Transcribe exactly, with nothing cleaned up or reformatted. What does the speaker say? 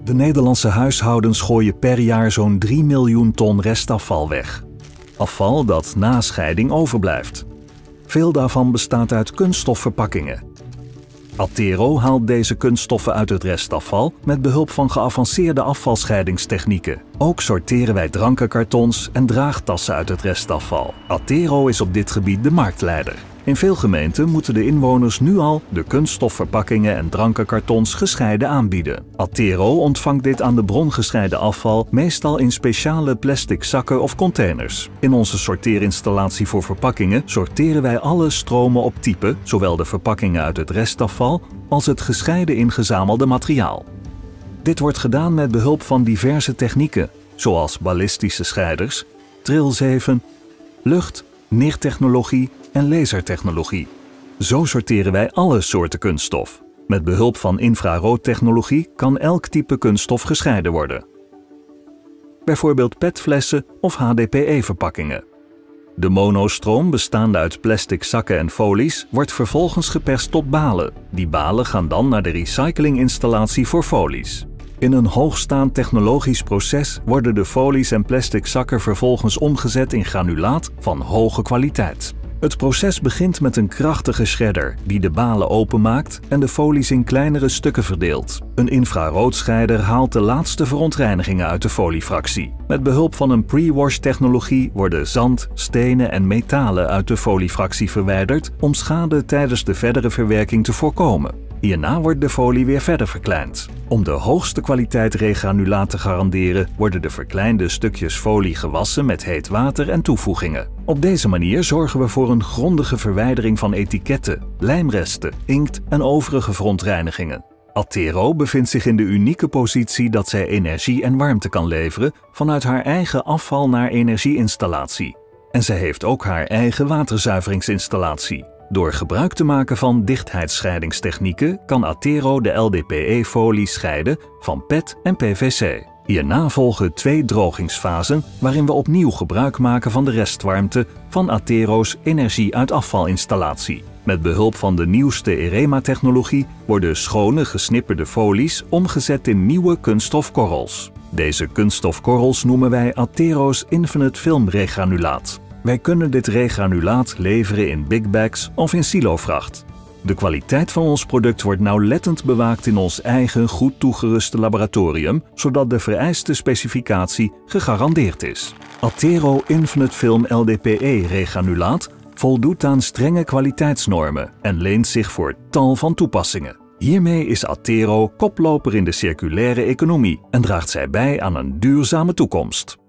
De Nederlandse huishoudens gooien per jaar zo'n drie miljoen ton restafval weg. Afval dat na scheiding overblijft. Veel daarvan bestaat uit kunststofverpakkingen. Attero haalt deze kunststoffen uit het restafval met behulp van geavanceerde afvalscheidingstechnieken. Ook sorteren wij drankenkartons en draagtassen uit het restafval. Attero is op dit gebied de marktleider. In veel gemeenten moeten de inwoners nu al de kunststofverpakkingen en drankenkartons gescheiden aanbieden. Attero ontvangt dit aan de bron gescheiden afval meestal in speciale plastic zakken of containers. In onze sorteerinstallatie voor verpakkingen sorteren wij alle stromen op type, zowel de verpakkingen uit het restafval als het gescheiden ingezamelde materiaal. Dit wordt gedaan met behulp van diverse technieken, zoals ballistische scheiders, trilzeven, lucht, neertechnologie en lasertechnologie. Zo sorteren wij alle soorten kunststof. Met behulp van infraroodtechnologie kan elk type kunststof gescheiden worden. Bijvoorbeeld petflessen of H D P E-verpakkingen. De monostroom, bestaande uit plastic zakken en folies, wordt vervolgens geperst tot balen. Die balen gaan dan naar de recyclinginstallatie voor folies. In een hoogstaand technologisch proces worden de folies en plastic zakken vervolgens omgezet in granulaat van hoge kwaliteit. Het proces begint met een krachtige shredder die de balen openmaakt en de folies in kleinere stukken verdeelt. Een infraroodscheider haalt de laatste verontreinigingen uit de foliefractie. Met behulp van een pre-wash technologie worden zand, stenen en metalen uit de foliefractie verwijderd om schade tijdens de verdere verwerking te voorkomen. Hierna wordt de folie weer verder verkleind. Om de hoogste kwaliteit regranulaat te garanderen worden de verkleinde stukjes folie gewassen met heet water en toevoegingen. Op deze manier zorgen we voor een grondige verwijdering van etiketten, lijmresten, inkt en overige verontreinigingen. Attero bevindt zich in de unieke positie dat zij energie en warmte kan leveren vanuit haar eigen afval naar energieinstallatie. En zij heeft ook haar eigen waterzuiveringsinstallatie. Door gebruik te maken van dichtheidsscheidingstechnieken kan Attero de L D P E-folie scheiden van P E T en P V C. Hierna volgen twee drogingsfasen waarin we opnieuw gebruik maken van de restwarmte van Attero's energie uit afvalinstallatie. Met behulp van de nieuwste EREMA-technologie worden schone gesnipperde folies omgezet in nieuwe kunststofkorrels. Deze kunststofkorrels noemen wij Attero's Infinite Film Regranulaat. Wij kunnen dit regranulaat leveren in big bags of in silovracht. De kwaliteit van ons product wordt nauwlettend bewaakt in ons eigen goed toegeruste laboratorium, zodat de vereiste specificatie gegarandeerd is. Attero Infinite Film L D P E-regranulaat voldoet aan strenge kwaliteitsnormen en leent zich voor tal van toepassingen. Hiermee is Attero koploper in de circulaire economie en draagt zij bij aan een duurzame toekomst.